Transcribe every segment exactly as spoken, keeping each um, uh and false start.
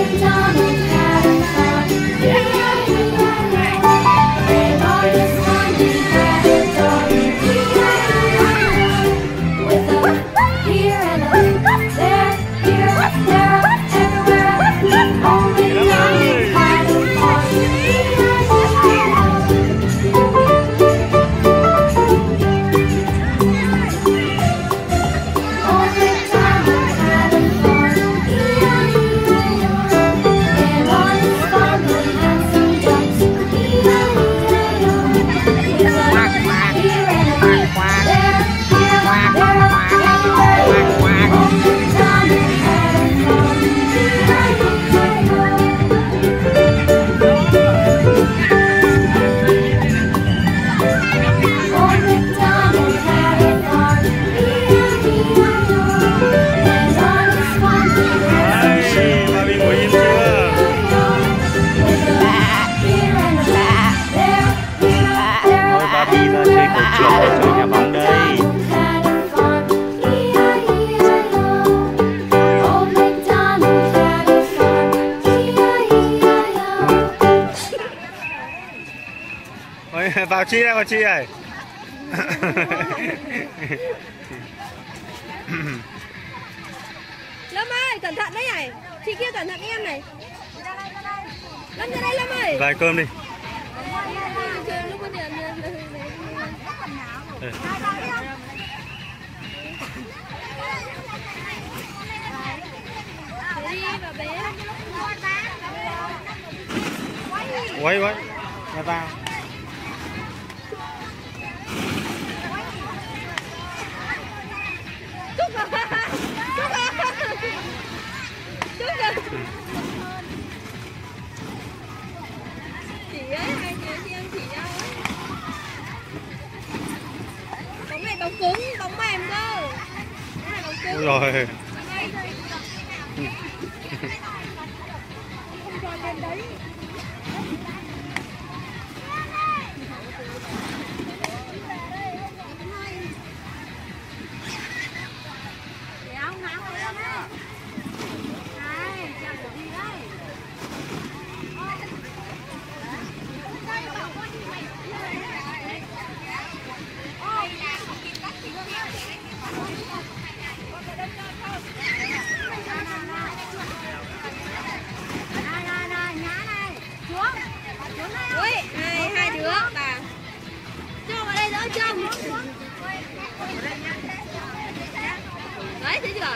Vào Chi đây, vào Chi này. Lâm ơi, cẩn thận đấy này. Chị kia cẩn thận em này. Lâm ra đây Lâm ơi. Vài cơm đi. Ừ. Quay quay. Nhà tao. Chị ấy, hai chị chị em chị nhau ấy. Bóng này bóng cứng, bóng mềm cơ. Cái này bóng cứng. Đúng rồi. Không cho lên đấy. Ui, hai, hai đứa bà cho vào đây đỡ chồng. Đấy, thấy chưa?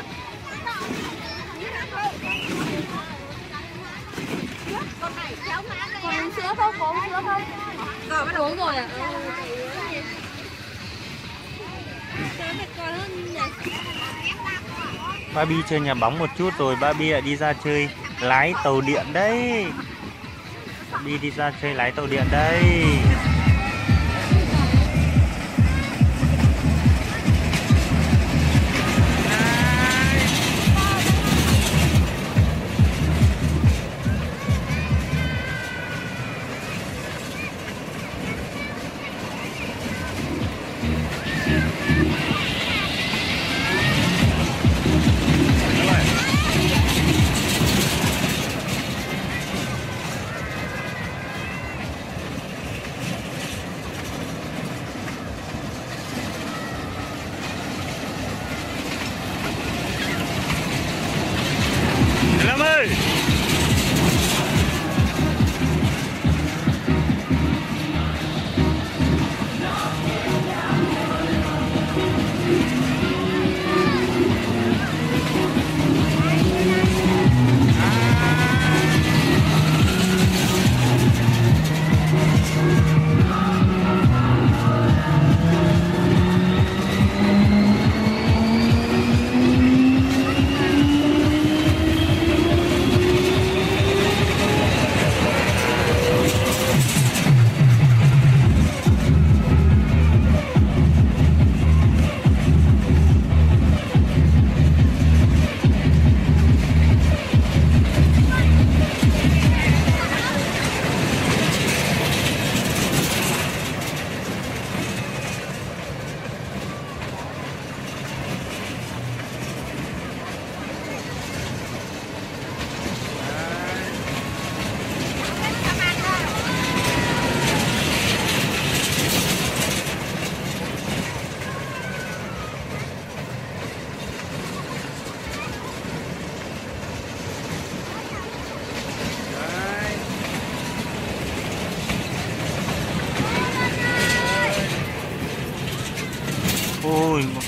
Còn sữa không? Có sữa không? Ờ, bắt uống rồi à? Baby chơi nhà bóng một chút rồi Baby lại đi ra chơi lái tàu điện đấy. Baby đi ra chơi lái tàu điện đây.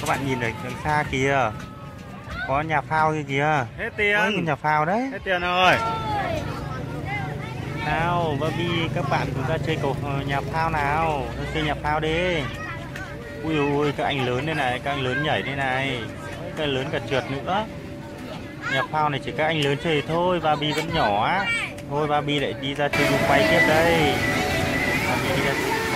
các bạn nhìn ở đằng xa kìa, có nhà phao kia kìa. Hết tiền. Ôi, nhà phao đấy. Hết tiền rồi. Nào Barbie, các bạn cùng ra chơi cầu nhà phao nào, ra chơi nhà phao đi. Ui ui, các anh lớn đây này, các anh lớn nhảy đây này, các anh lớn cả trượt nữa. Nhà phao này chỉ các anh lớn chơi thôi, Barbie vẫn nhỏ á. Thôi Barbie lại đi ra chơi đu quay tiếp đây. Barbie đi ra